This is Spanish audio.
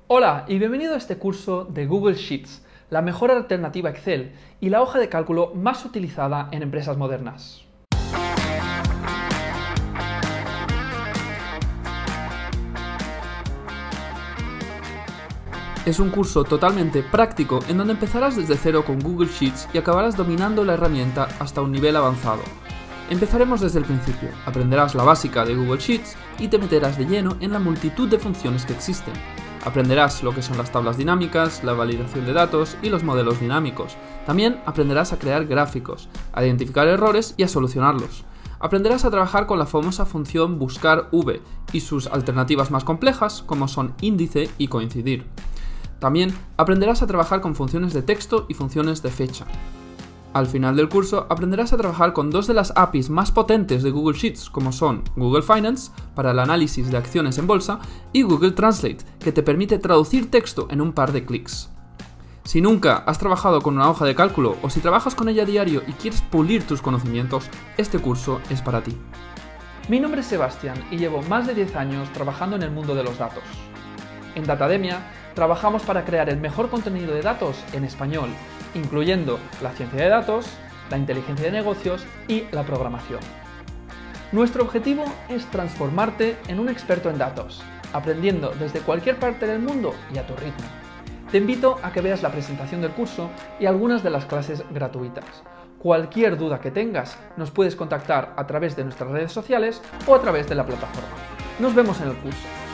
Hola y bienvenido a este curso de Google Sheets, la mejor alternativa a Excel y la hoja de cálculo más utilizada en empresas modernas. Es un curso totalmente práctico en donde empezarás desde cero con Google Sheets y acabarás dominando la herramienta hasta un nivel avanzado. Empezaremos desde el principio, aprenderás la básica de Google Sheets y te meterás de lleno en la multitud de funciones que existen. Aprenderás lo que son las tablas dinámicas, la validación de datos y los modelos dinámicos. También aprenderás a crear gráficos, a identificar errores y a solucionarlos. Aprenderás a trabajar con la famosa función buscar v y sus alternativas más complejas como son índice y coincidir. También aprenderás a trabajar con funciones de texto y funciones de fecha. Al final del curso aprenderás a trabajar con dos de las APIs más potentes de Google Sheets, como son Google Finance, para el análisis de acciones en bolsa, y Google Translate, que te permite traducir texto en un par de clics. Si nunca has trabajado con una hoja de cálculo o si trabajas con ella a diario y quieres pulir tus conocimientos, este curso es para ti. Mi nombre es Sebastián y llevo más de 10 años trabajando en el mundo de los datos. En Datademia trabajamos para crear el mejor contenido de datos en español, incluyendo la ciencia de datos, la inteligencia de negocios y la programación. Nuestro objetivo es transformarte en un experto en datos, aprendiendo desde cualquier parte del mundo y a tu ritmo. Te invito a que veas la presentación del curso y algunas de las clases gratuitas. Cualquier duda que tengas, nos puedes contactar a través de nuestras redes sociales o a través de la plataforma. Nos vemos en el curso.